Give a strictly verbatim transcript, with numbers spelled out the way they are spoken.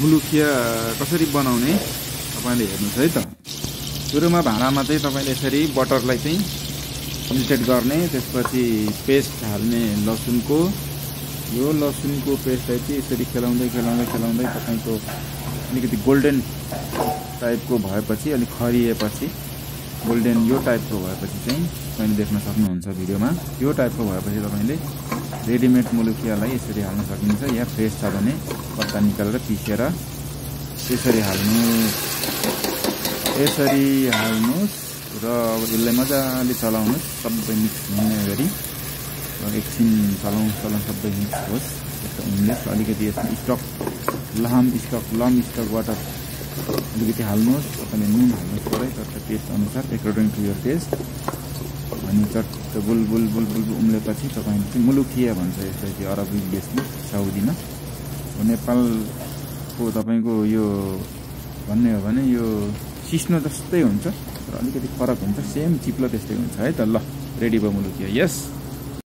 मुलुकिया कसरी बनाउने तपाईले हेर्नुस् है त। सुरुमा भाँडामा चाहिँ तपाईले यसरी बटरलाई चाहिँ मेल्टेड गर्ने, त्यसपछि पेस्ट हाल्ने लसुनको। यो लसुनको पेस्टलाई चाहिँ यसरी खेलाउँदै खेलाउँदै खेलाउँदै तपाईको अलिकति गोल्डन टाइपको भएपछि, अलि खरिएपछि, गोल्डन यो टाइपको भएपछि चाहिँ तपाईले देख्न सक्नुहुन्छ भिडियोमा। यो टाइपको भएपछि तपाईले रेडिमेड मुलुकियालाई यसरी हाल्न सकिन्छ, या फ्रेस छ भने पत्ता निकालेर पिसेर यसरी हाल्नु। यसरी हाल्नुस् र अब यसलाई मजाले चलाउनुस्, सबै मिक्स हुने गरी। र एकछिन चलाउँ चलाउँ सबै मिक्स होस्, यस्तो उम्लेस। अलिकति यसमा स्टक लहम स्टक लम स्टक वाटर अलिकति हाल्नुहोस्। तपाईँले नुन हाल्नुहोस् परै चट्ट टेस्ट अनुसार, एकर्डिङ टु यर टेस्ट। अनि चट्ट बुलबुल बुलबुल उम्लेपछि तपाईँले चाहिँ मुलुकिया भन्छ यसलाई चाहिँ अरबी देशमा, साउदीमा। नेपालको तपाईँको यो भन्ने हो भने यो सिस्नो जस्तै हुन्छ र अलिकति फरक हुन्छ, सेम चिप्लो त्यस्तै हुन्छ है त। ल रेडी भयो मुलुकिया, यस।